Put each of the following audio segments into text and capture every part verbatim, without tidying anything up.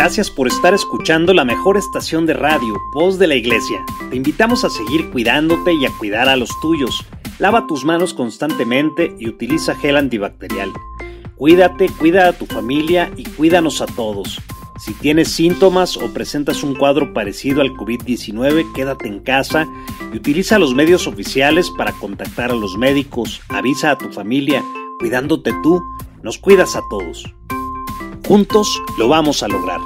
Gracias por estar escuchando la mejor estación de radio, Voz de la Iglesia. Te invitamos a seguir cuidándote y a cuidar a los tuyos. Lava tus manos constantemente y utiliza gel antibacterial. Cuídate, cuida a tu familia y cuídanos a todos. Si tienes síntomas o presentas un cuadro parecido al COVID diecinueve, quédate en casa y utiliza los medios oficiales para contactar a los médicos. Avisa a tu familia. Cuidándote tú, nos cuidas a todos. Juntos lo vamos a lograr.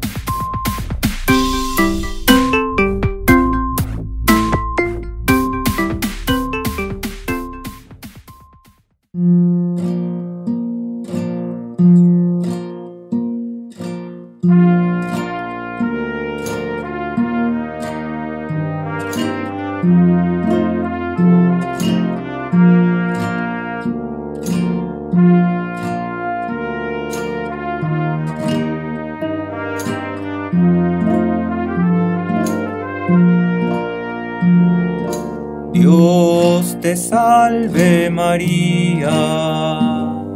Dios te salve María,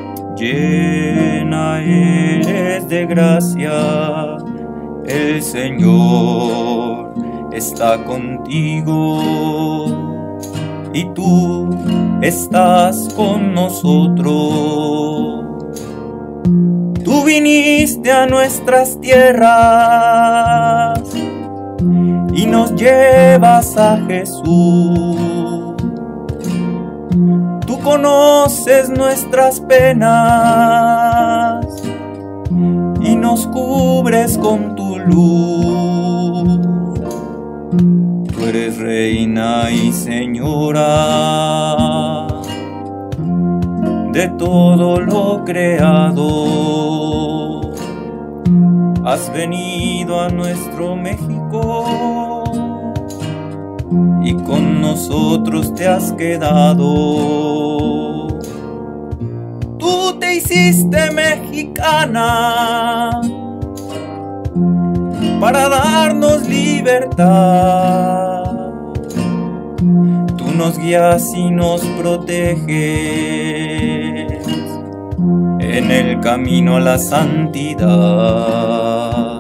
llena eres de gracia, el Señor está contigo y tú estás con nosotros. Tú viniste a nuestras tierras y nos llevas a Jesús. Tú conoces nuestras penas y nos cubres con tu luz. Tú eres reina y señora de todo lo creado. Has venido a nuestro México y con nosotros te has quedado. Tú te hiciste mexicana para darnos libertad. Tú nos guías y nos proteges en el camino a la santidad.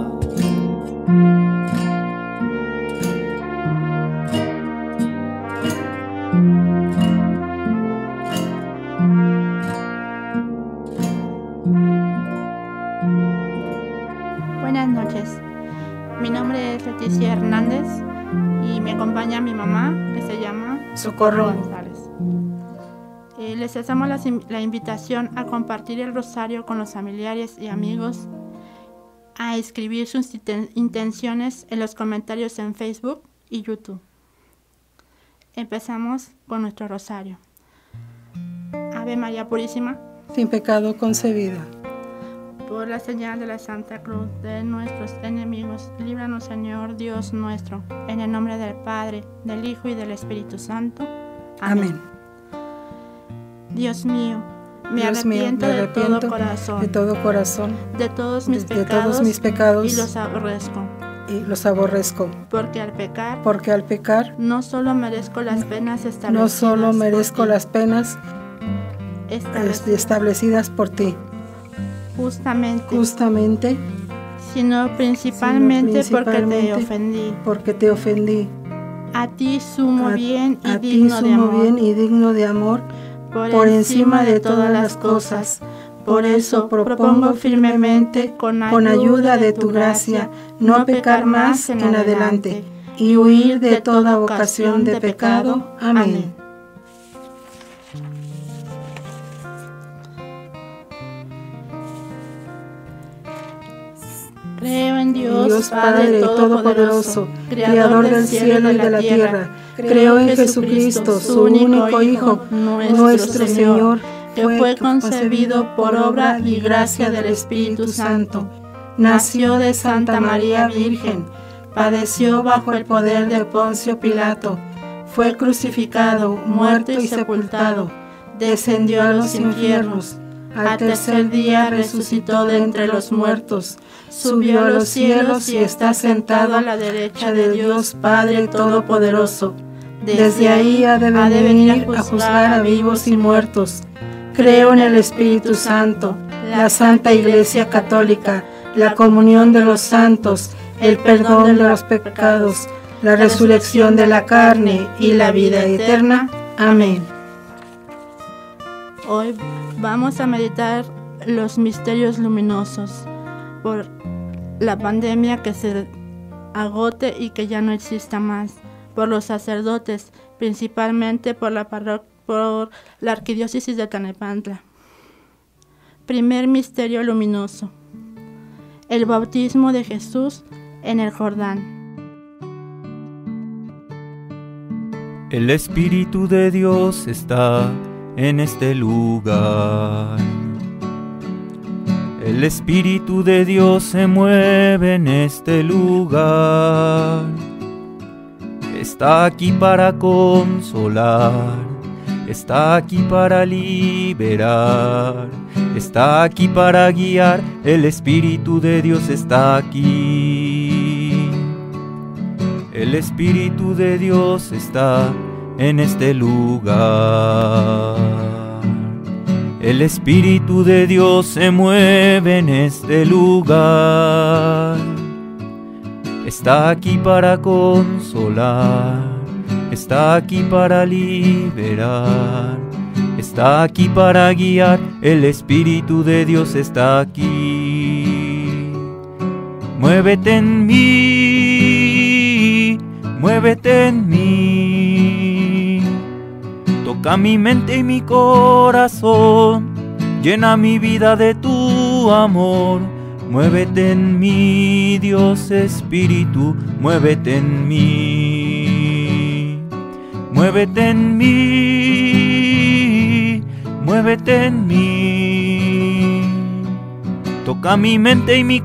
Buenas noches, mi nombre es Leticia Hernández y me acompaña mi mamá, que se llama Socorro González. Eh, les hacemos la, la invitación a compartir el rosario con los familiares y amigos, a escribir sus intenciones en los comentarios en Facebook y YouTube. Empezamos con nuestro rosario. Ave María Purísima, sin pecado concebida. Por la señal de la Santa Cruz de nuestros enemigos, líbranos, Señor Dios nuestro, en el nombre del Padre, del Hijo y del Espíritu Santo. Amén. Amén. Dios mío, me Dios arrepiento, mío, me de, arrepiento todo corazón, de todo corazón, de todos mis, de, pecados, de todos mis pecados, y los aborrezco. Y los aborrezco. Porque al pecar, porque al pecar, no solo merezco las penas establecidas, no solo merezco por ti, las penas establecidas, establecidas por ti, justamente, justamente, sino principalmente, sino principalmente porque te ofendí. Porque te ofendí. A ti sumo a, bien y a digno ti de sumo amor. bien y digno de amor. Por, por encima, encima de, de todas las cosas. Por eso propongo firmemente, con ayuda, con ayuda de tu gracia, no pecar más en adelante y huir de toda ocasión de pecado. Amén. Creo en Dios, Dios Padre Todopoderoso, Creador del cielo y de la tierra. Creo en Jesucristo, su único Hijo, nuestro Señor, que fue concebido por obra y gracia del Espíritu Santo. Nació de Santa María Virgen, padeció bajo el poder de Poncio Pilato, fue crucificado, muerto y sepultado, descendió a los infiernos. Al tercer día resucitó de entre los muertos, subió a los cielos y está sentado a la derecha de Dios Padre Todopoderoso. Desde ahí ha de venir a juzgar a vivos y muertos. Creo en el Espíritu Santo, la Santa Iglesia Católica, la comunión de los santos, el perdón de los pecados, la resurrección de la carne y la vida eterna. Amén. Hoy vamos a meditar los misterios luminosos por la pandemia que se agote y que ya no exista más, por los sacerdotes, principalmente por la, parro- por la arquidiócesis de Tlalnepantla. Primer misterio luminoso: el bautismo de Jesús en el Jordán. El Espíritu de Dios está en este lugar. El Espíritu de Dios se mueve en este lugar. Está aquí para consolar, está aquí para liberar, está aquí para guiar. El Espíritu de Dios está aquí. El Espíritu de Dios está en este lugar. El Espíritu de Dios se mueve en este lugar. Está aquí para consolar, está aquí para liberar, está aquí para guiar. El Espíritu de Dios está aquí. Muévete en mí, muévete en mí. Toca mi mente y mi corazón, llena mi vida de tu amor. Muévete en mí, Dios Espíritu, muévete en mí. Muévete en mí, muévete en mí. Toca mi mente y mi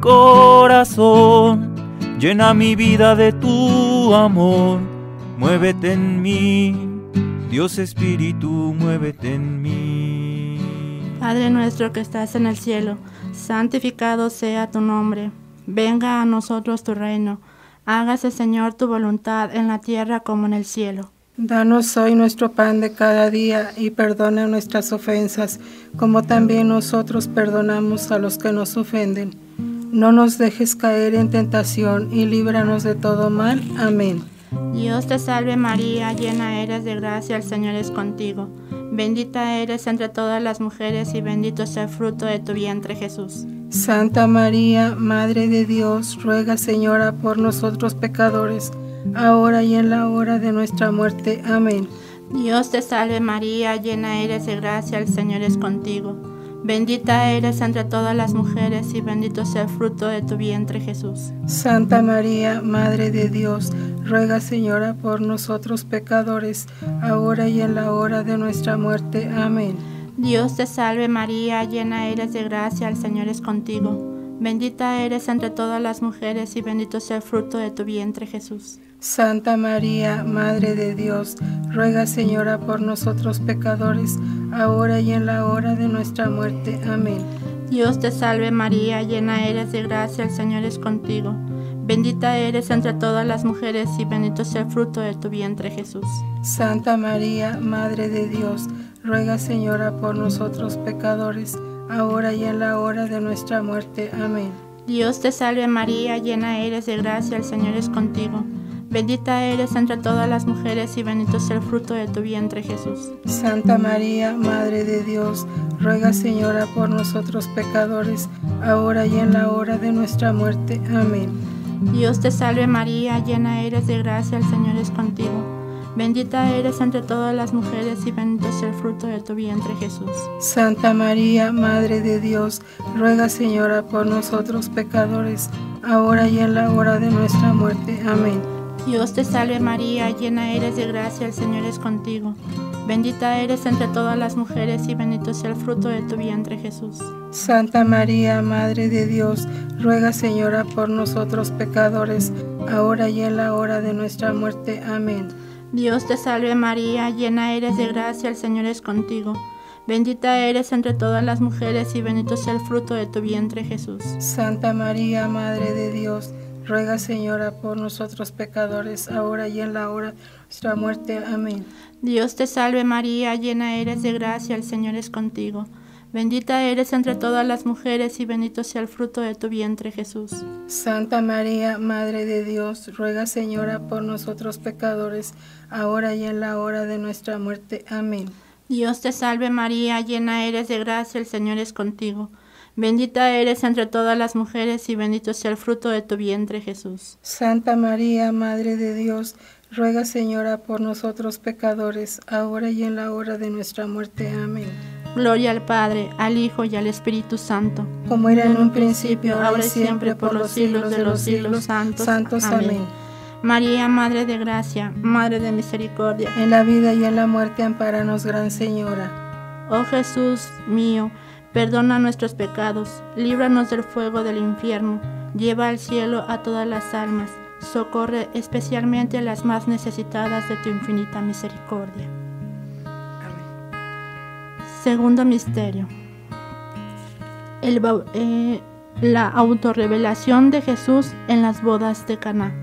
corazón, llena mi vida de tu amor. Muévete en mí, Dios Espíritu, muévete en mí. Padre nuestro que estás en el cielo, santificado sea tu nombre. Venga a nosotros tu reino. Hágase, Señor, tu voluntad en la tierra como en el cielo. Danos hoy nuestro pan de cada día y perdona nuestras ofensas, como también nosotros perdonamos a los que nos ofenden. No nos dejes caer en tentación y líbranos de todo mal. Amén. Dios te salve María, llena eres de gracia, el Señor es contigo. Bendita eres entre todas las mujeres y bendito es el fruto de tu vientre, Jesús. Santa María, Madre de Dios, ruega, Señora, por nosotros pecadores, ahora y en la hora de nuestra muerte. Amén. Dios te salve María, llena eres de gracia, el Señor es contigo. Bendita eres entre todas las mujeres y bendito es el fruto de tu vientre, Jesús. Santa María, Madre de Dios, ruega, Señora, por nosotros pecadores, ahora y en la hora de nuestra muerte. Amén. Dios te salve María, llena eres de gracia, el Señor es contigo. Bendita eres entre todas las mujeres y bendito es el fruto de tu vientre, Jesús. Santa María, Madre de Dios, ruega, Señora, por nosotros pecadores, ahora y en la hora de nuestra muerte. Amén. Dios te salve María, llena eres de gracia, el Señor es contigo. Bendita eres entre todas las mujeres y bendito es el fruto de tu vientre, Jesús. Santa María, Madre de Dios, ruega, Señora, por nosotros pecadores, ahora y en la hora de nuestra muerte. Amén. Dios te salve María, llena eres de gracia, el Señor es contigo. Bendita eres entre todas las mujeres y bendito es el fruto de tu vientre, Jesús. Santa María, Madre de Dios, ruega, Señora, por nosotros pecadores, ahora y en la hora de nuestra muerte. Amén. Dios te salve María, llena eres de gracia, el Señor es contigo. Bendita eres entre todas las mujeres y bendito es el fruto de tu vientre, Jesús. Santa María, Madre de Dios, ruega, Señora, por nosotros pecadores, ahora y en la hora de nuestra muerte. Amén. Dios te salve María, llena eres de gracia, el Señor es contigo. Bendita eres entre todas las mujeres y bendito es el fruto de tu vientre, Jesús. Santa María, Madre de Dios, ruega, Señora, por nosotros pecadores, ahora y en la hora de nuestra muerte. Amén. Dios te salve María, llena eres de gracia, el Señor es contigo. Bendita eres entre todas las mujeres y bendito es el fruto de tu vientre, Jesús. Santa María, Madre de Dios, ruega, Señora, por nosotros pecadores, ahora y en la hora de nuestra muerte. Amén. Dios te salve María, llena eres de gracia, el Señor es contigo. Bendita eres entre todas las mujeres y bendito sea el fruto de tu vientre, Jesús. Santa María, Madre de Dios, ruega, Señora, por nosotros pecadores, ahora y en la hora de nuestra muerte. Amén. Dios te salve María, llena eres de gracia, el Señor es contigo. Bendita eres entre todas las mujeres y bendito sea el fruto de tu vientre, Jesús. Santa María, Madre de Dios, ruega, Señora, por nosotros pecadores, ahora y en la hora de nuestra muerte. Amén. Gloria al Padre, al Hijo y al Espíritu Santo, como era en un principio, ahora y siempre, por los siglos de los siglos. Santos. Santos. Amén. Amén. María, Madre de Gracia, Madre de Misericordia, en la vida y en la muerte, ampáranos, Gran Señora. Oh Jesús mío, perdona nuestros pecados, líbranos del fuego del infierno, lleva al cielo a todas las almas, socorre especialmente a las más necesitadas de tu infinita misericordia. Segundo misterio. El, eh, la autorrevelación de Jesús en las bodas de Caná.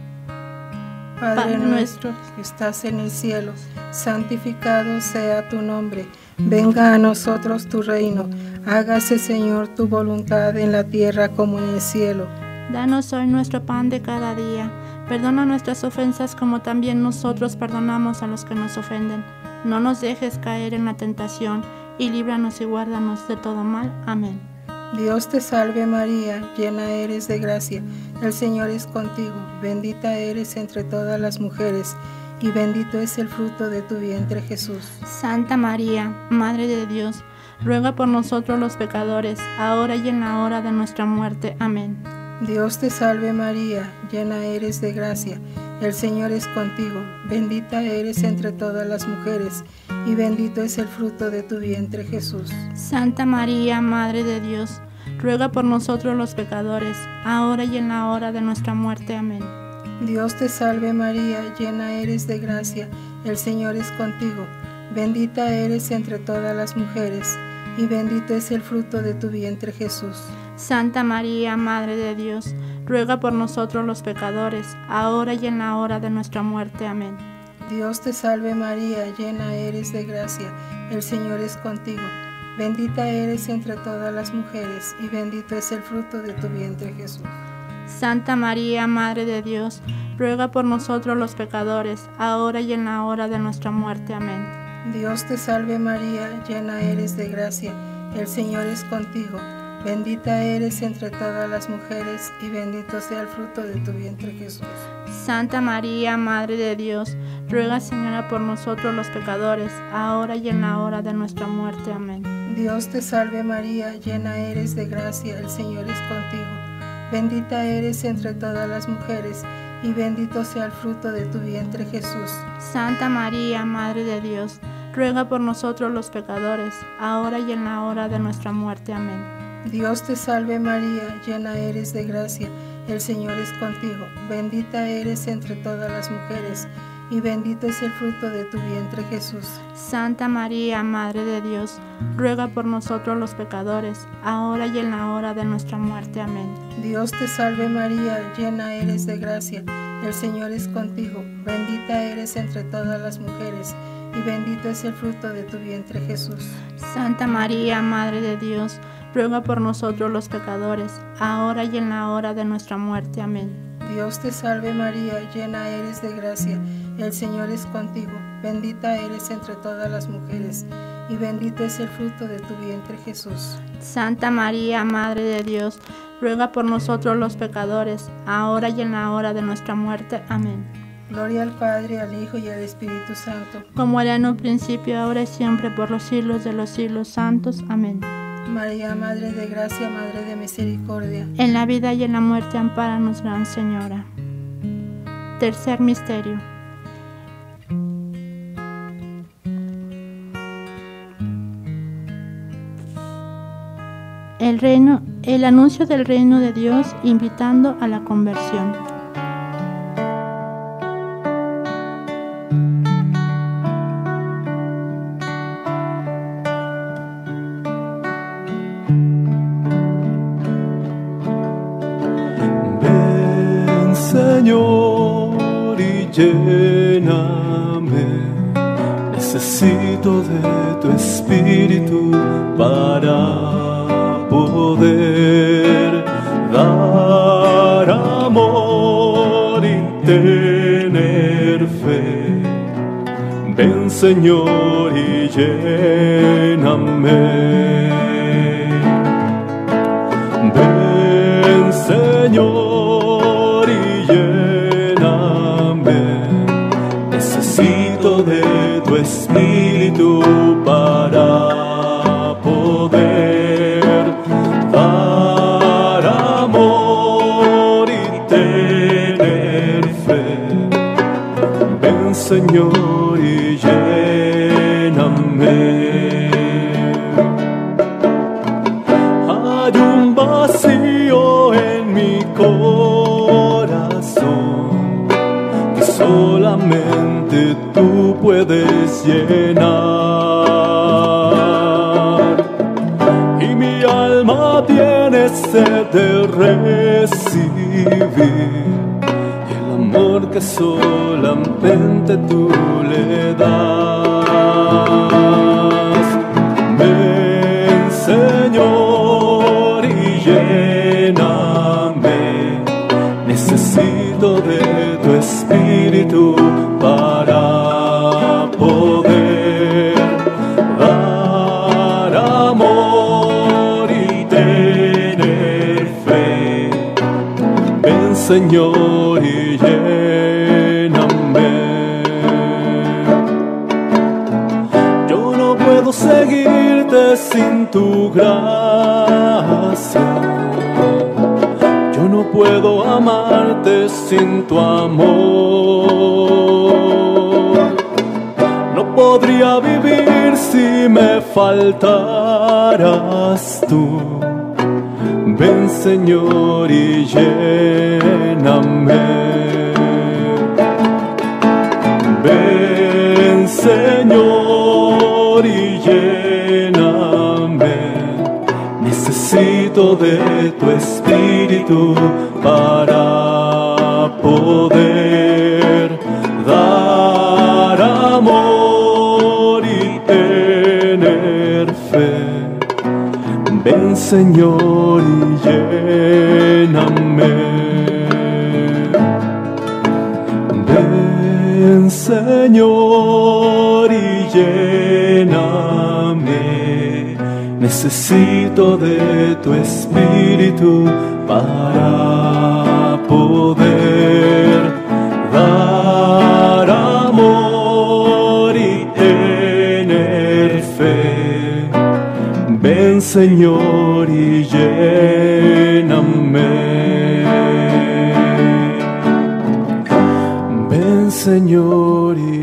Padre, Padre nuestro que estás en el cielo, santificado sea tu nombre. Venga a nosotros tu reino. Hágase, Señor, tu voluntad en la tierra como en el cielo. Danos hoy nuestro pan de cada día. Perdona nuestras ofensas como también nosotros perdonamos a los que nos ofenden. No nos dejes caer en la tentación, y líbranos y guárdanos de todo mal. Amén. Dios te salve María, llena eres de gracia, el Señor es contigo, bendita eres entre todas las mujeres, y bendito es el fruto de tu vientre, Jesús. Santa María, Madre de Dios, ruega por nosotros los pecadores, ahora y en la hora de nuestra muerte. Amén. Dios te salve María, llena eres de gracia, el Señor es contigo, bendita eres entre todas las mujeres, y bendito es el fruto de tu vientre, Jesús. Santa María, Madre de Dios, ruega por nosotros los pecadores, ahora y en la hora de nuestra muerte. Amén. Dios te salve María, llena eres de gracia, el Señor es contigo, bendita eres entre todas las mujeres, y bendito es el fruto de tu vientre, Jesús. Santa María, Madre de Dios, ruega por nosotros los pecadores, ahora y en la hora de nuestra muerte. Amén. Dios te salve María, llena eres de gracia, el Señor es contigo, bendita eres entre todas las mujeres, y bendito es el fruto de tu vientre, Jesús. Santa María, Madre de Dios, ruega por nosotros los pecadores, ahora y en la hora de nuestra muerte. Amén. Dios te salve María, llena eres de gracia, el Señor es contigo, bendita eres entre todas las mujeres, y bendito sea el fruto de tu vientre, Jesús. Santa María, Madre de Dios, ruega, Señora, por nosotros los pecadores, ahora y en la hora de nuestra muerte. Amén. Dios te salve María, llena eres de gracia, el Señor es contigo, bendita eres entre todas las mujeres, y bendito sea el fruto de tu vientre, Jesús. Santa María, Madre de Dios, ruega por nosotros los pecadores, ahora y en la hora de nuestra muerte. Amén. Dios te salve María, llena eres de gracia, el Señor es contigo, bendita eres entre todas las mujeres, y bendito es el fruto de tu vientre, Jesús. Santa María, Madre de Dios, ruega por nosotros los pecadores, ahora y en la hora de nuestra muerte. Amén. Dios te salve María, llena eres de gracia, el Señor es contigo, bendita eres entre todas las mujeres, y bendito es el fruto de tu vientre, Jesús. Santa María, Madre de Dios, ruega por nosotros los pecadores, ahora y en la hora de nuestra muerte. Amén. Dios te salve María, llena eres de gracia, el Señor es contigo, bendita eres entre todas las mujeres, y bendito es el fruto de tu vientre, Jesús. Santa María, Madre de Dios, ruega por nosotros los pecadores, ahora y en la hora de nuestra muerte. Amén. Gloria al Padre, al Hijo y al Espíritu Santo, como era en un principio, ahora y siempre, por los siglos de los siglos. Santos. Amén. María, Madre de Gracia, Madre de Misericordia, en la vida y en la muerte, ampáranos, Gran Señora. Tercer misterio. El reino, el anuncio del reino de Dios, invitando a la conversión. Señor, y lléname, necesito de tu espíritu para poder dar amor y tener fe. Ven, Señor, y lléname. Ven, Señor, y lléname. Necesito de tu espíritu para poder dar amor y tener fe. Ven, Señor, y lléname. Hay un vacío en mi corazón que solamente tú puedes llenar, y mi alma tiene sed de recibir el amor que solamente tú le das. Ven, Señor, y lléname. Necesito de tu espíritu para poder dar amor y tener fe. Ven, Señor, y lléname. Yo no puedo seguirte sin tu gracia. Yo no puedo amarte sin tu amor. No podría vivir si me faltaras tú. Ven, Señor, y lléname. Ven, Señor, y lléname. Necesito de tu espíritu para poder dar amor y tener fe. Ven, Señor, y lléname. Ven, Señor, y lléname. Necesito de tu espíritu para poder dar amor y tener fe. Ven, Señor, y lléname. Ven, Señor, y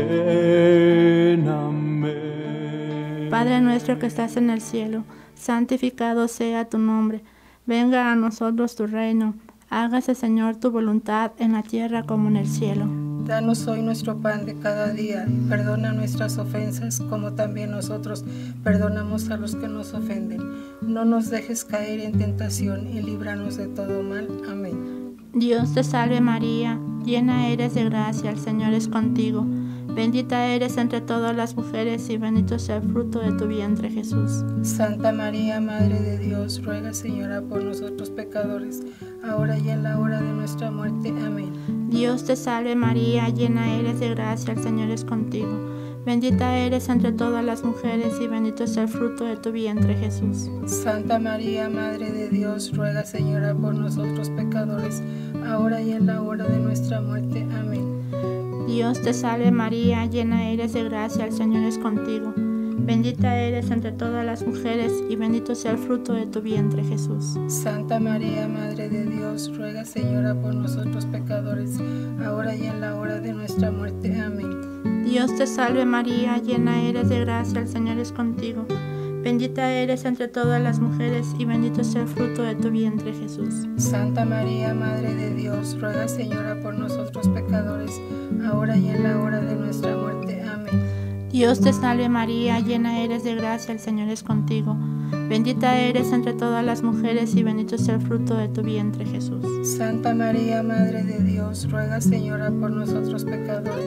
lléname. Padre nuestro que estás en el cielo, santificado sea tu nombre. Venga a nosotros tu reino. Hágase, Señor, tu voluntad en la tierra como en el cielo. Danos hoy nuestro pan de cada día, y perdona nuestras ofensas, como también nosotros perdonamos a los que nos ofenden. No nos dejes caer en tentación, y líbranos de todo mal. Amén. Dios te salve María, llena eres de gracia, el Señor es contigo. Bendita eres entre todas las mujeres, y bendito sea el fruto de tu vientre, Jesús. Santa María, Madre de Dios, ruega, Señora, por nosotros pecadores, ahora y en la hora de nuestra muerte. Amén. Dios te salve María, llena eres de gracia, el Señor es contigo. Bendita eres entre todas las mujeres, y bendito es el fruto de tu vientre, Jesús. Santa María, Madre de Dios, ruega, Señora, por nosotros pecadores, ahora y en la hora de nuestra muerte. Amén. Dios te salve María, llena eres de gracia, el Señor es contigo. Bendita eres entre todas las mujeres, y bendito sea el fruto de tu vientre, Jesús. Santa María, Madre de Dios, ruega, Señora, por nosotros pecadores, ahora y en la hora de nuestra muerte. Amén. Dios te salve María, llena eres de gracia, el Señor es contigo. Bendita eres entre todas las mujeres, y bendito sea el fruto de tu vientre, Jesús. Santa María, Madre de Dios, ruega, Señora, por nosotros pecadores, ahora y en la hora de nuestra muerte. Amén. Dios te salve María, llena eres de gracia, el Señor es contigo. Bendita eres entre todas las mujeres, y bendito sea el fruto de tu vientre, Jesús. Santa María, Madre de Dios, ruega, Señora, por nosotros pecadores,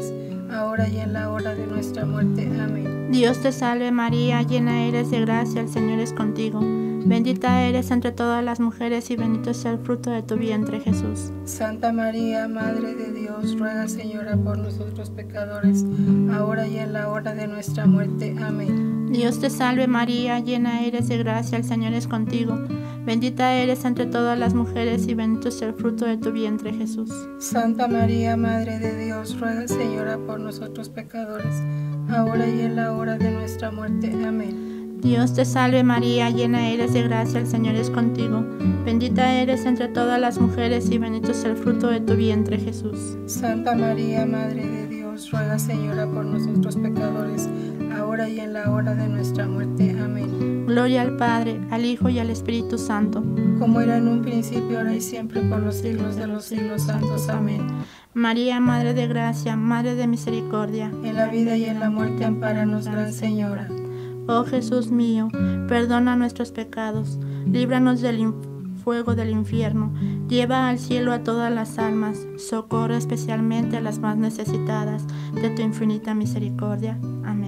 ahora y en la hora de nuestra muerte. Amén. Dios te salve María, llena eres de gracia, el Señor es contigo. Bendita eres entre todas las mujeres y bendito es el fruto de tu vientre, Jesús. Santa María, Madre de Dios, ruega, Señora, por nosotros pecadores, ahora y en la hora de nuestra muerte. Amén. Dios te salve María, llena eres de gracia, el Señor es contigo. Bendita eres entre todas las mujeres y bendito es el fruto de tu vientre, Jesús. Santa María, Madre de Dios, ruega, Señora, por nosotros pecadores, ahora y en la hora de nuestra muerte. Amén. Dios te salve María, llena eres de gracia, el Señor es contigo. Bendita eres entre todas las mujeres y bendito es el fruto de tu vientre, Jesús. Santa María, Madre de Dios, ruega, Señora, por nosotros pecadores, ahora y en la hora de nuestra muerte. Amén. Gloria al Padre, al Hijo y al Espíritu Santo, como era en un principio, ahora y siempre, por los siglos de los siglos santos. Amén. María, Madre de gracia, Madre de misericordia, en la vida y en la muerte ampáranos, Gran Señora. Oh Jesús mío, perdona nuestros pecados, líbranos del fuego del infierno, lleva al cielo a todas las almas, socorre especialmente a las más necesitadas de tu infinita misericordia.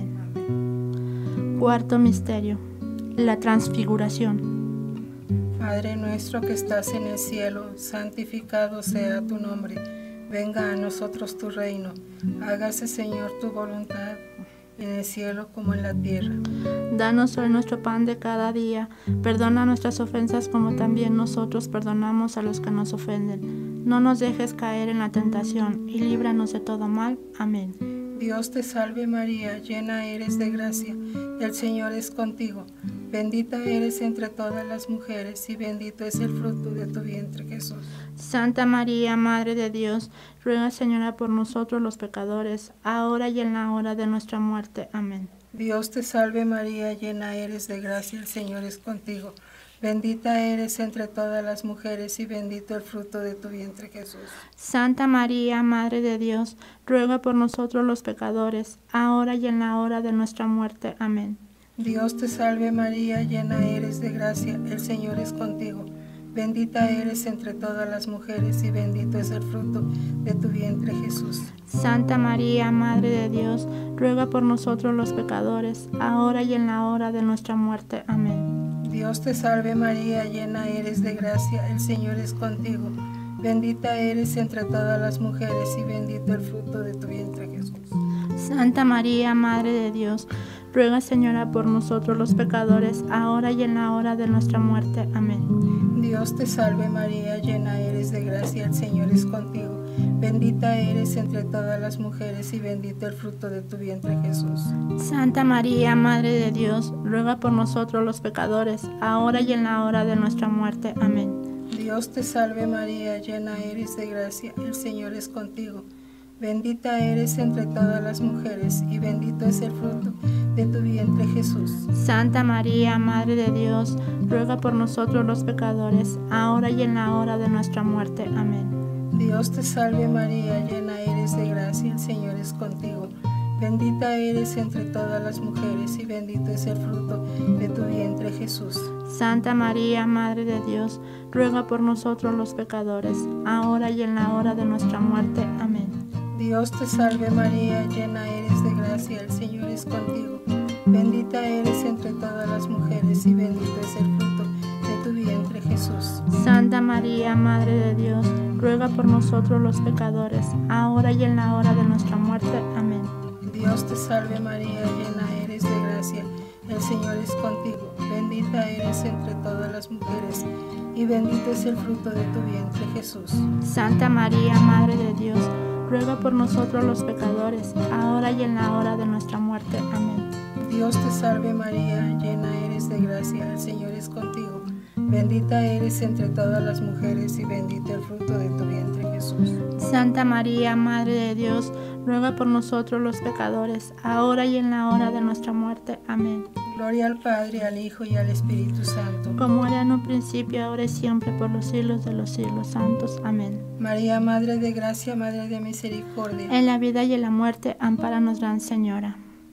Amén. Cuarto misterio, la transfiguración. Padre nuestro que estás en el cielo, santificado sea tu nombre. Venga a nosotros tu reino. Hágase, Señor, tu voluntad, en el cielo como en la tierra. Danos hoy nuestro pan de cada día. Perdona nuestras ofensas como también nosotros perdonamos a los que nos ofenden. No nos dejes caer en la tentación y líbranos de todo mal. Amén. Dios te salve María, llena eres de gracia, el Señor es contigo. Bendita eres entre todas las mujeres y bendito es el fruto de tu vientre, Jesús. Santa María, Madre de Dios, ruega, Señora, por nosotros los pecadores, ahora y en la hora de nuestra muerte. Amén. Dios te salve María, llena eres de gracia, el Señor es contigo. Bendita eres entre todas las mujeres y bendito el fruto de tu vientre, Jesús. Santa María, Madre de Dios, ruega por nosotros los pecadores, ahora y en la hora de nuestra muerte. Amén. Dios te salve María, llena eres de gracia, el Señor es contigo. Bendita eres entre todas las mujeres y bendito es el fruto de tu vientre, Jesús. Santa María, Madre de Dios, ruega por nosotros los pecadores, ahora y en la hora de nuestra muerte. Amén. Dios te salve María, llena eres de gracia, el Señor es contigo. Bendita eres entre todas las mujeres y bendito el fruto de tu vientre, Jesús. Santa María, Madre de Dios, ruega, Señora, por nosotros los pecadores, ahora y en la hora de nuestra muerte. Amén. Dios te salve María, llena eres de gracia, el Señor es contigo. Bendita eres entre todas las mujeres y bendito el fruto de tu vientre, Jesús. Santa María, Madre de Dios, ruega por nosotros los pecadores, ahora y en la hora de nuestra muerte. Amén. Dios te salve María, llena eres de gracia, el Señor es contigo. Bendita eres entre todas las mujeres y bendito es el fruto de tu vientre, Jesús. Santa María, Madre de Dios, ruega por nosotros los pecadores, ahora y en la hora de nuestra muerte. Amén. Dios te salve María, llena eres de gracia, el Señor es contigo. Bendita eres entre todas las mujeres y bendito es el fruto de tu vientre, Jesús. Santa María, Madre de Dios, ruega por nosotros los pecadores, ahora y en la hora de nuestra muerte. Amén. Dios te salve María, llena eres de gracia, el Señor es contigo. Bendita eres entre todas las mujeres y bendito es el fruto de tu vientre, Jesús. Santa María, Madre de Dios, ruega por nosotros los pecadores, ahora y en la hora de nuestra muerte. Amén. Dios te salve María, llena eres de gracia, el Señor es contigo. Bendita eres entre todas las mujeres y bendito es el fruto de tu vientre, Jesús. Santa María, Madre de Dios, ruega por nosotros los pecadores, ahora y en la hora de nuestra muerte. Amén. Dios te salve María, llena eres de gracia, el Señor es contigo. Bendita eres entre todas las mujeres y bendito el fruto de tu vientre, Jesús. Santa María, Madre de Dios, ruega por nosotros los pecadores, ahora y en la hora de nuestra muerte. Amén. Gloria al Padre, al Hijo y al Espíritu Santo. Como era en un principio, ahora y siempre, por los siglos de los siglos santos. Amén. María, Madre de gracia, Madre de misericordia. En la vida y en la muerte, ampáranos, Gran Señora.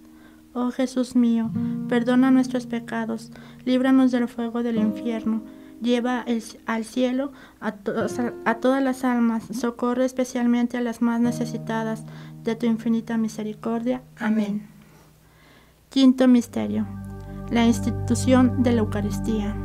Oh Jesús mío, perdona nuestros pecados, líbranos del fuego del infierno, lleva el, al cielo a, todos, a todas las almas, socorre especialmente a las más necesitadas de tu infinita misericordia. Amén. Quinto misterio: la institución de la Eucaristía.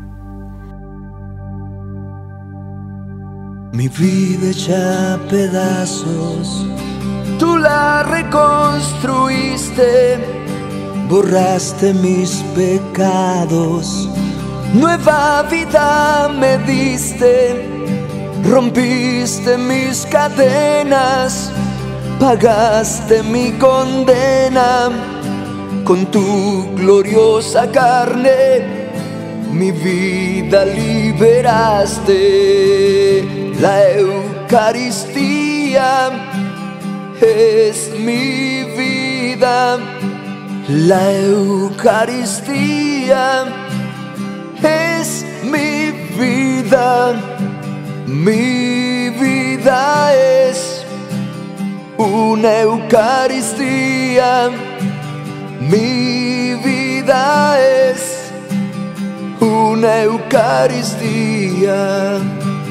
Mi vida hecha a pedazos, tú la reconstruiste, borraste mis pecados, nueva vida me diste, rompiste mis cadenas, pagaste mi condena, con tu gloriosa carne mi vida liberaste. La Eucaristía es mi vida, la Eucaristía es mi vida, mi vida es una Eucaristía, mi vida es una Eucaristía.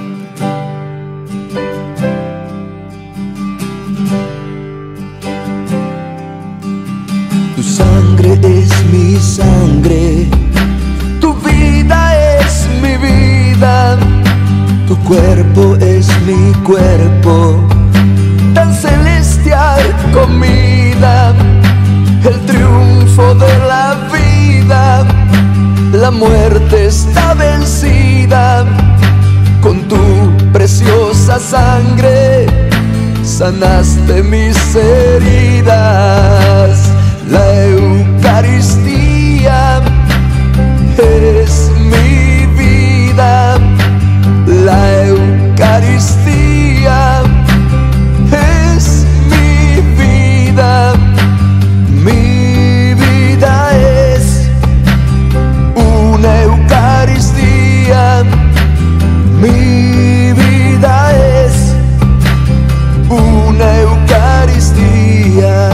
Tu sangre es mi sangre, tu vida es mi vida, tu cuerpo es mi cuerpo, tan celestial comida, el triunfo de la vida, la muerte está vencida, con tu preciosa sangre sanaste mis heridas. La Eucaristía es mi vida, la Eucaristía es mi vida, mi vida es una Eucaristía, mi vida es una Eucaristía.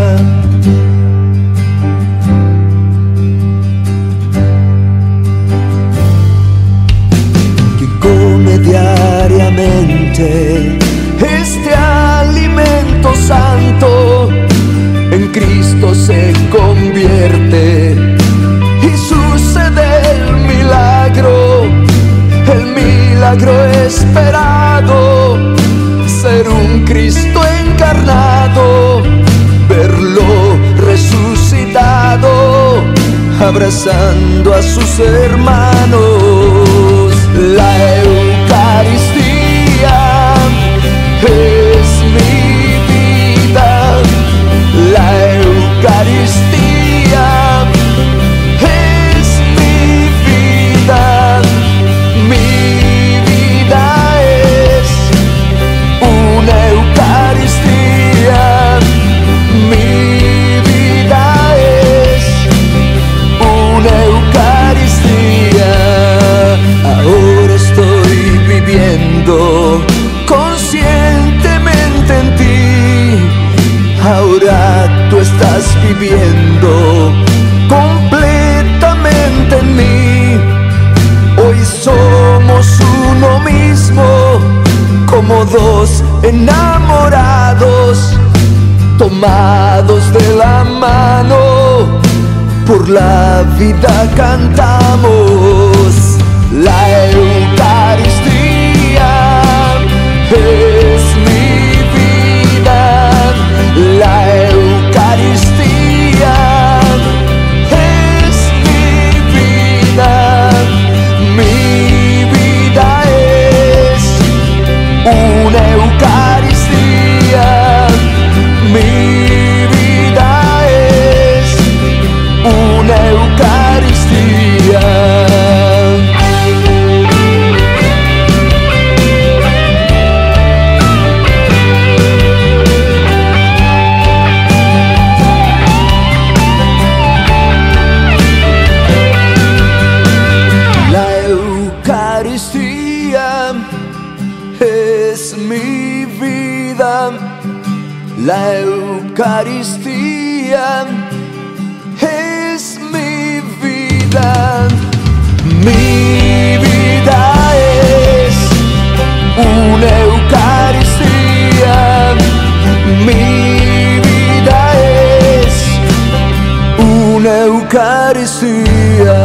Diariamente este alimento santo en Cristo se convierte y sucede el milagro, el milagro esperado, ser un Cristo encarnado, verlo resucitado, abrazando a sus hermanos. La Eucaristía es mi vida, la Eucaristía es mi vida, mi vida es una Eucaristía, mi vida es una Eucaristía. Ahora estoy viviendo conscientemente en ti, ahora tú estás viviendo completamente en mí. Hoy somos uno mismo, como dos enamorados, tomados de la mano, por la vida cantamos. La Eucaristía es mi vida, la Eucaristía es mi vida, mi vida es una Eucaristía, mi vida es una Eucaristía. La Eucaristía es mi vida, mi vida Eucaristía.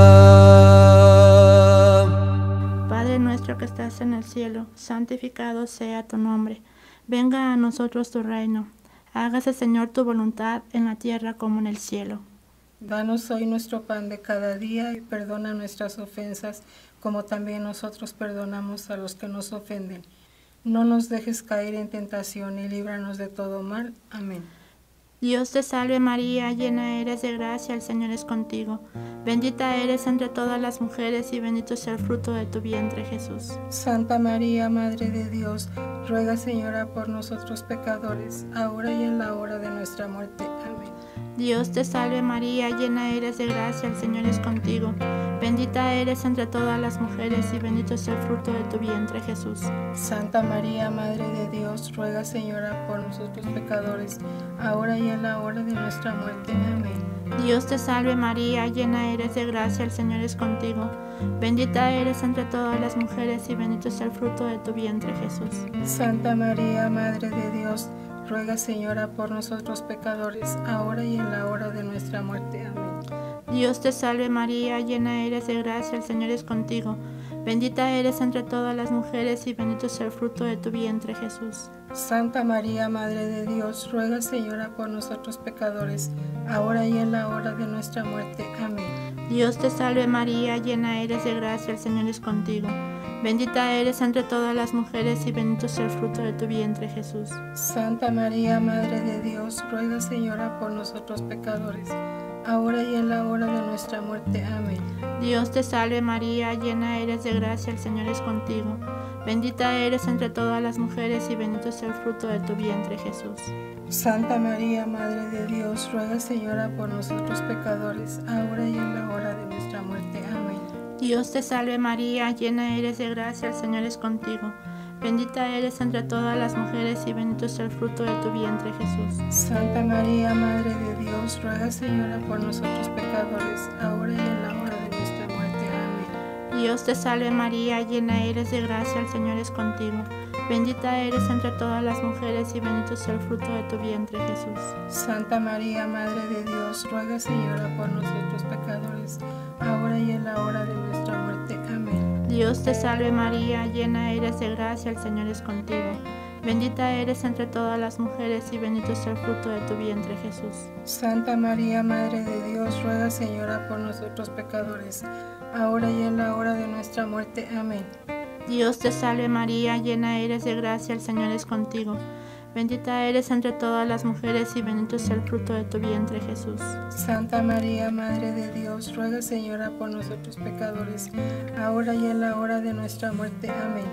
Padre nuestro que estás en el cielo, santificado sea tu nombre. Venga a nosotros tu reino. Hágase, Señor, tu voluntad en la tierra como en el cielo. Danos hoy nuestro pan de cada día y perdona nuestras ofensas, como también nosotros perdonamos a los que nos ofenden. No nos dejes caer en tentación y líbranos de todo mal. Amén. Dios te salve María, llena eres de gracia, el Señor es contigo. Bendita eres entre todas las mujeres y bendito es el fruto de tu vientre, Jesús. Santa María, Madre de Dios, ruega, Señora, por nosotros pecadores, ahora y en la hora de nuestra muerte. Amén. Dios te salve María, llena eres de gracia, el Señor es contigo. Bendita eres entre todas las mujeres y bendito es el fruto de tu vientre, Jesús. Santa María, Madre de Dios, ruega, Señora, por nosotros pecadores, ahora y en la hora de nuestra muerte. Amén. Dios te salve María, llena eres de gracia, el Señor es contigo. Bendita eres entre todas las mujeres y bendito es el fruto de tu vientre, Jesús. Santa María, Madre de Dios, ruega, Señora, por nosotros pecadores, ahora y en la hora de nuestra muerte. Amén. Dios te salve María, llena eres de gracia, el Señor es contigo. Bendita eres entre todas las mujeres y bendito es el fruto de tu vientre, Jesús. Santa María, Madre de Dios, ruega, Señora, por nosotros pecadores, ahora y en la hora de nuestra muerte. Amén. Dios te salve María, llena eres de gracia, el Señor es contigo. Bendita eres entre todas las mujeres y bendito es el fruto de tu vientre, Jesús. Santa María, Madre de Dios, ruega, Señora, por nosotros pecadores, ahora y en la hora de nuestra muerte. Amén. Dios te salve María, llena eres de gracia, el Señor es contigo. Bendita eres entre todas las mujeres y bendito es el fruto de tu vientre, Jesús. Santa María, Madre de Dios, ruega, Señora, por nosotros pecadores, ahora y en la hora de nuestra muerte. Amén. Dios te salve María, llena eres de gracia, el Señor es contigo. Bendita eres entre todas las mujeres y bendito es el fruto de tu vientre, Jesús. Santa María, Madre de Dios, ruega, Señora, por nosotros pecadores, ahora y en la hora de nuestra muerte. Amén. Dios te salve María, llena eres de gracia, el Señor es contigo. Bendita eres entre todas las mujeres y bendito es el fruto de tu vientre, Jesús. Santa María, Madre de Dios, ruega, Señora, por nosotros pecadores, ahora y en la hora de nuestra muerte. Amén. Dios te salve María, llena eres de gracia, el Señor es contigo. Bendita eres entre todas las mujeres y bendito es el fruto de tu vientre, Jesús. Santa María, Madre de Dios, ruega, Señora, por nosotros pecadores, ahora y en la hora de nuestra muerte. Amén. Dios te salve María, llena eres de gracia, el Señor es contigo. Bendita eres entre todas las mujeres y bendito es el fruto de tu vientre, Jesús. Santa María, Madre de Dios, ruega, Señora, por nosotros pecadores, ahora y en la hora de nuestra muerte. Amén.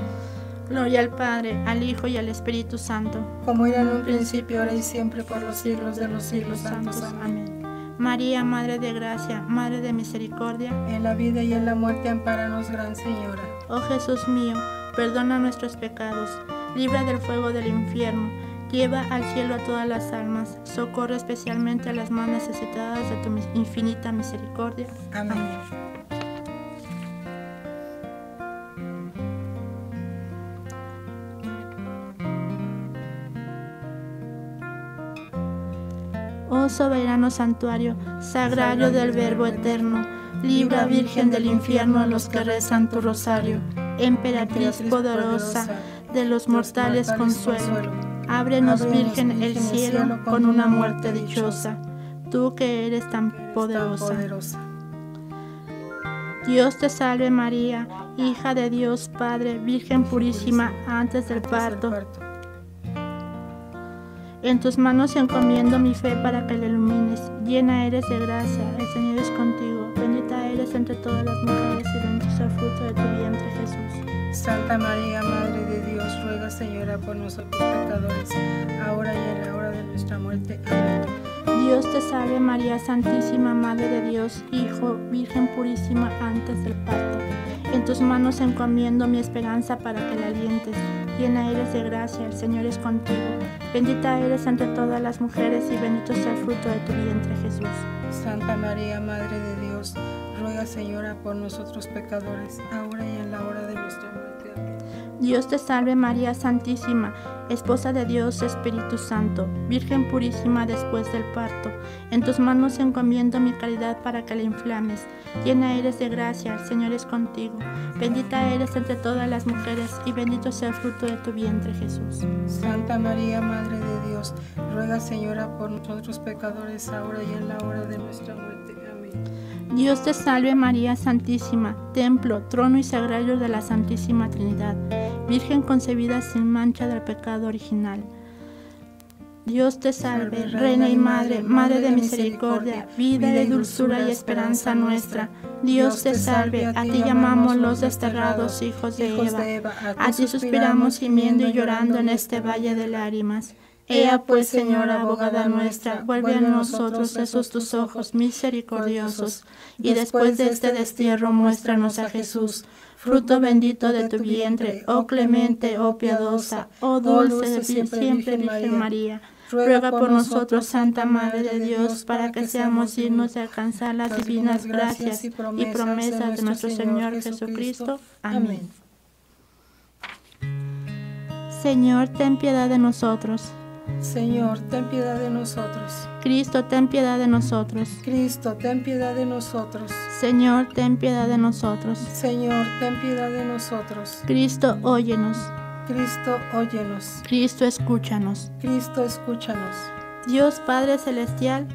Gloria al Padre, al Hijo y al Espíritu Santo, como era en un principio, ahora y siempre, por los siglos de los siglos santos. Amén. María, Madre de Gracia, Madre de Misericordia, en la vida y en la muerte ampáranos, Gran Señora. Oh Jesús mío, perdona nuestros pecados, libra del fuego del infierno, lleva al cielo a todas las almas, socorre especialmente a las más necesitadas de tu infinita misericordia. Amén. Amén. Oh soberano santuario, sagrario del Verbo eterno, libra, Virgen del infierno, a los que rezan tu rosario. Emperatriz poderosa, de los mortales consuelo, ábrenos, Virgen, el cielo con una muerte dichosa, tú que eres tan poderosa. Dios te salve María, hija de Dios Padre, Virgen purísima antes del parto. En tus manos encomiendo mi fe para que la ilumines. Llena eres de gracia, el Señor es contigo. Bendita eres entre todas las mujeres y bendito es el fruto de tu vientre, Jesús. Santa María, Madre de Dios, ruega, Señora, por nosotros pecadores, ahora y en la hora de nuestra muerte. Amén. Dios te salve María Santísima, Madre de Dios, Hijo, Virgen purísima antes del parto. En tus manos encomiendo mi esperanza para que la alientes. Llena eres de gracia, el Señor es contigo. Bendita eres entre todas las mujeres y bendito es el fruto de tu vientre, Jesús. Santa María, Madre de Dios, ruega, Señora, por nosotros pecadores, ahora y en la hora de nuestra muerte. Amén. Dios te salve María Santísima, Esposa de Dios Espíritu Santo, Virgen purísima después del parto. En tus manos encomiendo mi caridad para que la inflames. Llena eres de gracia, el Señor es contigo. Bendita eres entre todas las mujeres y bendito sea el fruto de tu vientre, Jesús. Santa María, Madre de Dios, ruega, Señora, por nosotros pecadores, ahora y en la hora de nuestra muerte. Amén. Dios te salve María Santísima, templo, trono y sagrario de la Santísima Trinidad, Virgen concebida sin mancha del pecado original. Dios te salve, Reina y Madre, Madre de misericordia, vida y dulzura y esperanza nuestra. Dios te salve, a ti llamamos los desterrados hijos de Eva, a ti suspiramos gimiendo y llorando en este valle de lágrimas. Ea pues, Señora, abogada nuestra, vuelve a nosotros esos tus ojos misericordiosos, y después de este destierro muéstranos a Jesús, fruto bendito de tu vientre, oh clemente, oh piadosa, oh dulce siempre Virgen María. Ruega por nosotros, Santa Madre de Dios, para que seamos dignos de alcanzar las divinas gracias y promesas de nuestro Señor Jesucristo. Amén. Señor, ten piedad de nosotros. Señor, ten piedad de nosotros. Cristo, ten piedad de nosotros. Cristo, ten piedad de nosotros. Señor, ten piedad de nosotros. Señor, ten piedad de nosotros. Cristo, óyenos. Cristo, óyenos. Cristo, escúchanos. Cristo, escúchanos. Dios Padre Celestial,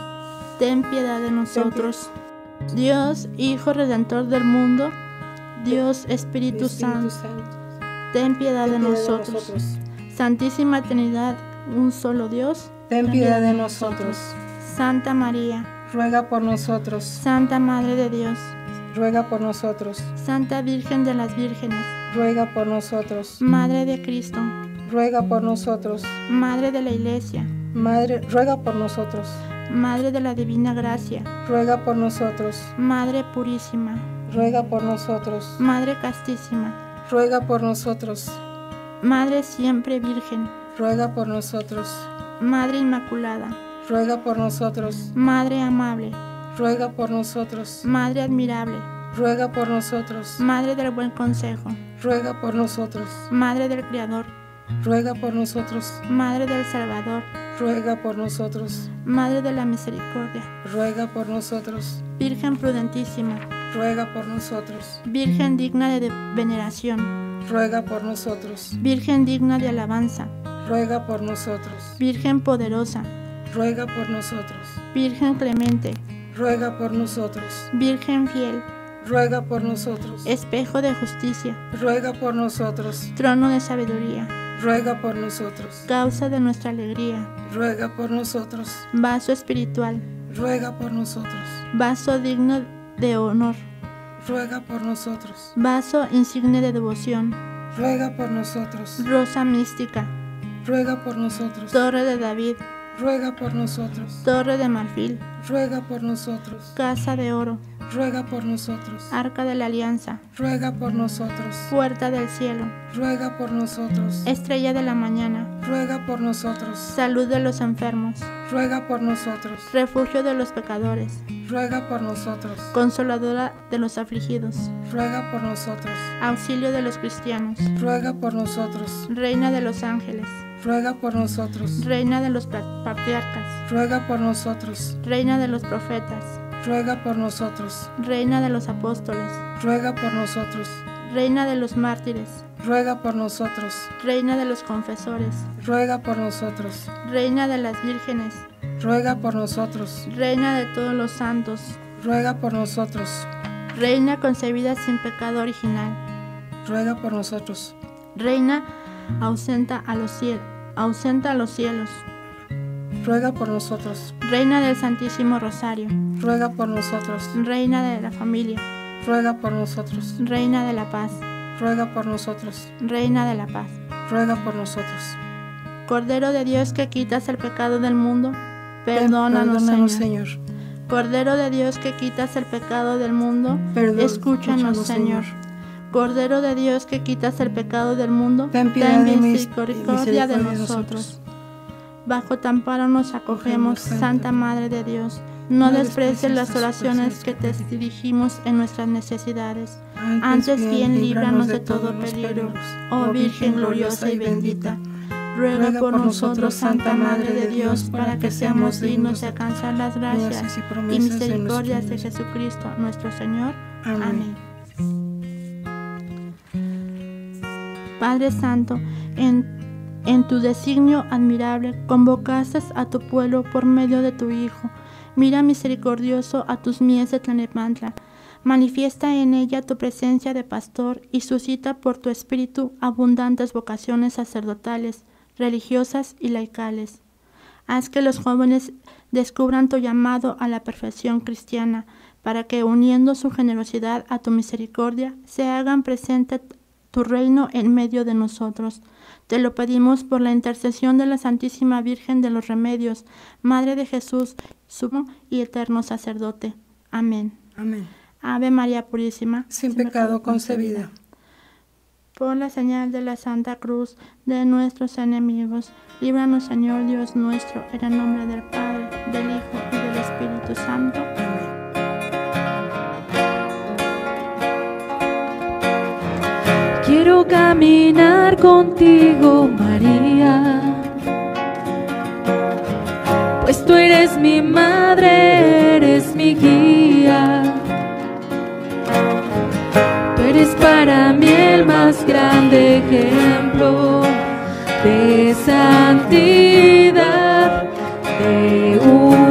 ten piedad de nosotros. Dios, Hijo Redentor del mundo, Dios Espíritu, Espíritu Santo, Santo, ten piedad, ten de, piedad nosotros. de nosotros. Santísima Trinidad, un solo Dios, ten piedad de nosotros. Santa María, ruega por nosotros. Santa Madre de Dios, ruega por nosotros. Santa Virgen de las Vírgenes, ruega por nosotros. Madre de Cristo, ruega por nosotros. Madre de la Iglesia, Madre, ruega por nosotros. Madre de la Divina Gracia, ruega por nosotros. Madre purísima, ruega por nosotros. Madre castísima, ruega por nosotros. Madre siempre Virgen, ruega por nosotros. Madre Inmaculada, ruega por nosotros. Madre amable, ruega por nosotros. Madre admirable, ruega por nosotros. Madre del buen consejo, ruega por nosotros. Madre del Creador, ruega por nosotros. Madre del Salvador, ruega por nosotros. Madre de la Misericordia, ruega por nosotros. Virgen prudentísima, ruega por nosotros. Virgen digna de veneración, ruega por nosotros. Virgen digna de alabanza, ruega por nosotros. Virgen poderosa, ruega por nosotros. Virgen clemente, ruega por nosotros. Virgen fiel, ruega por nosotros. Espejo de justicia, ruega por nosotros. Trono de sabiduría, ruega por nosotros. Causa de nuestra alegría, ruega por nosotros. Vaso espiritual, ruega por nosotros. Vaso digno de honor, ruega por nosotros. Vaso insigne de devoción, ruega por nosotros. Rosa mística, ruega por nosotros. Torre de David, ruega por nosotros. Torre de marfil, ruega por nosotros. Casa de oro, ruega por nosotros. Arca de la Alianza, ruega por nosotros. Puerta del cielo, ruega por nosotros. Estrella de la mañana, ruega por nosotros. Salud de los enfermos, ruega por nosotros. Refugio de los pecadores, ruega por nosotros. Consoladora de los afligidos, ruega por nosotros. Auxilio de los cristianos, ruega por nosotros. Reina de los ángeles, ruega por nosotros. Reina de los patriarcas, ruega por nosotros. Reina de los profetas, ruega por nosotros. Reina de los apóstoles, ruega por nosotros. Reina de los mártires, ruega por nosotros. Reina de los confesores, ruega por nosotros. Reina de las vírgenes, ruega por nosotros. Reina de todos los santos, ruega por nosotros. Reina concebida sin pecado original, ruega por nosotros. Reina ausenta a los cielos, ausenta a los cielos, ruega por nosotros. Reina del Santísimo Rosario, ruega por nosotros. Reina de la familia, ruega por nosotros. Reina de la paz, ruega por nosotros. Reina de la paz, ruega por nosotros. Cordero de Dios que quitas el pecado del mundo, perdónanos, perdónanos Señor. Señor. Cordero de Dios que quitas el pecado del mundo, Perdón, escúchanos, escúchanos, Señor. Señor. Cordero de Dios que quitas el pecado del mundo, ten piedad ten y misericordia de nosotros. nosotros. Bajo tu amparo nos acogemos, Santa Madre de Dios. No desprecies las oraciones que te dirigimos en nuestras necesidades. Antes bien, líbranos de todo peligro, oh Virgen gloriosa y bendita. Ruega por nosotros, Santa Madre de Dios, para que seamos dignos de alcanzar las gracias y misericordias de Jesucristo, nuestro Señor. Amén. Padre Santo, en, en tu designio admirable, convocaste a tu pueblo por medio de tu Hijo. Mira misericordioso a tus mies de Tlalnepantla. Manifiesta en ella tu presencia de pastor y suscita por tu espíritu abundantes vocaciones sacerdotales, religiosas y laicales. Haz que los jóvenes descubran tu llamado a la perfección cristiana, para que, uniendo su generosidad a tu misericordia, se hagan presente tu reino en medio de nosotros. Te lo pedimos por la intercesión de la Santísima Virgen de los Remedios, Madre de Jesús, sumo y eterno sacerdote. Amén. Amén. Ave María Purísima, sin pecado concebida. Por la señal de la Santa Cruz de nuestros enemigos, líbranos, Señor Dios nuestro, en el nombre del Padre, del Hijo y del Espíritu Santo. Amén. Quiero caminar contigo, María, pues tú eres mi madre, eres mi guía. Tú eres para mí el más grande ejemplo de santidad, de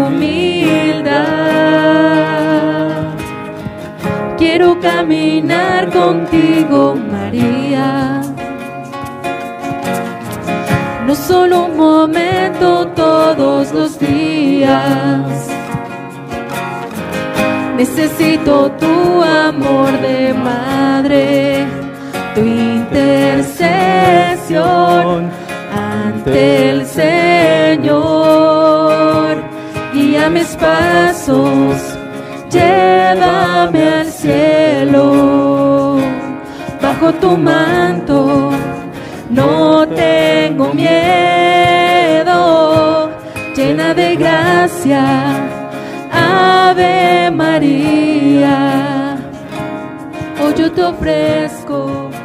humildad. Quiero caminar contigo, María, no solo un momento, todos los días. Necesito tu amor de madre, tu intercesión ante el Señor. Guía mis pasos, llévame al cielo. Bajo tu manto no tengo miedo, llena de gracia, Ave María. Hoy yo te ofrezco